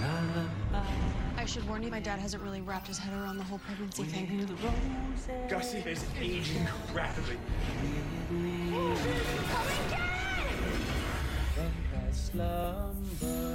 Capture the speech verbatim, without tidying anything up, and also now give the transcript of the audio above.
I should warn you, my dad hasn't really wrapped his head around the whole pregnancy thing. Gussie is aging rapidly. Come again! From that slumber.